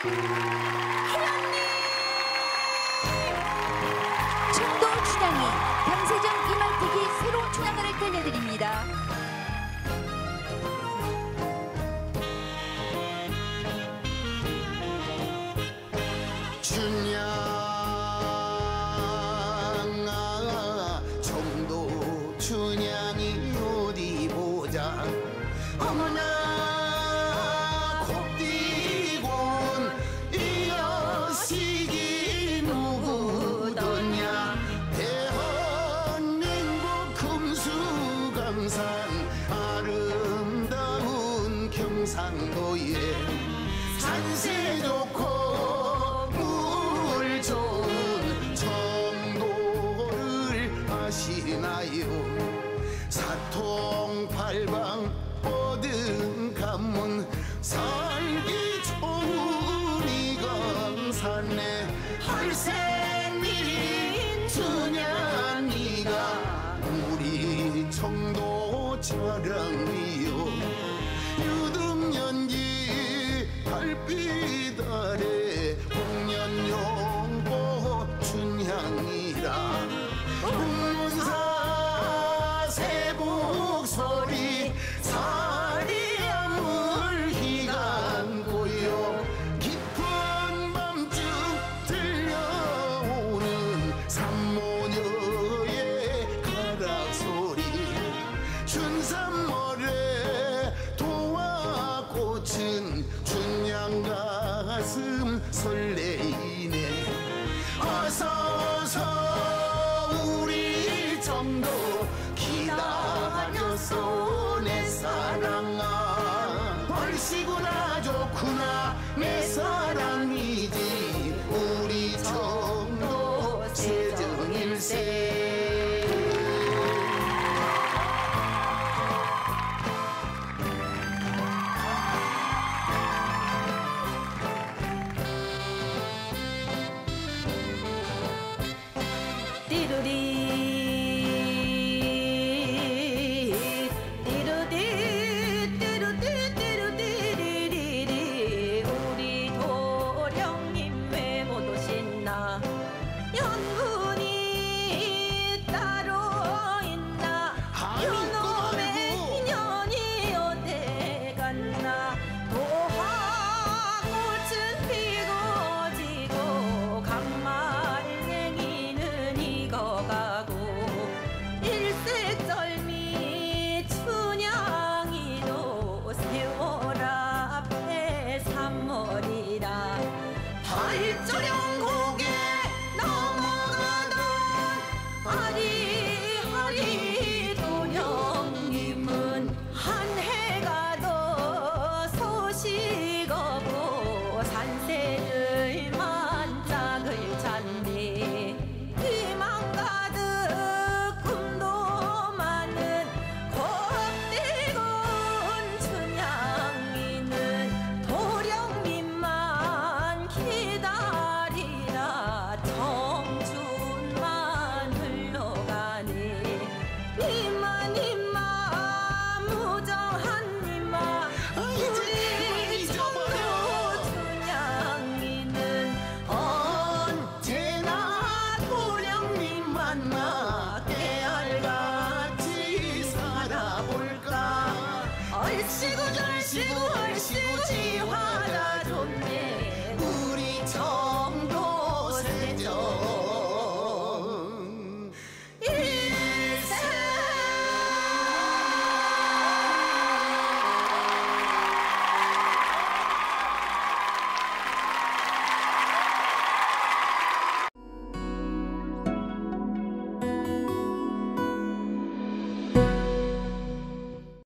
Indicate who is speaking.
Speaker 1: 희련님! 충도 춘향이 강세정 이말택이 새로운 춘향가를 들려드립니다.
Speaker 2: 춘향아 청도 춘향이 어디 보자. 어머나 곱디곤 이 여식이 누구더냐. 대한민국 금수강산 아름다운 경상도에 산세 좋고 물 좋은 청도를 아시나요. 사통팔방 얻은 가문 살기 좋은 이강산에 할생민 춘향이가 우리 청도 자랑이요. 유등연기 달빛 아래 홍련용보 춘향이라 문사 세북소리 사리암을 희간고요. 깊은 밤중 들려오는 산모녀의 가락소리. 춘산모래 도화꽃은 춘향 가슴 설레이네. 어서서 우리 청도 기다렸어 내 사랑아. 얼씨구나 좋구나 내 사랑이지 우리 청도 세정일세.
Speaker 3: 우리 도령님 왜 못 오신나. 연분이 따로 있나. 요놈의 년이 어디 갔나. 도화꽃은 피고 지고 강말랭이는 익어가고 일색절미 춘향이도 세월 앞에 산머리라. 발전이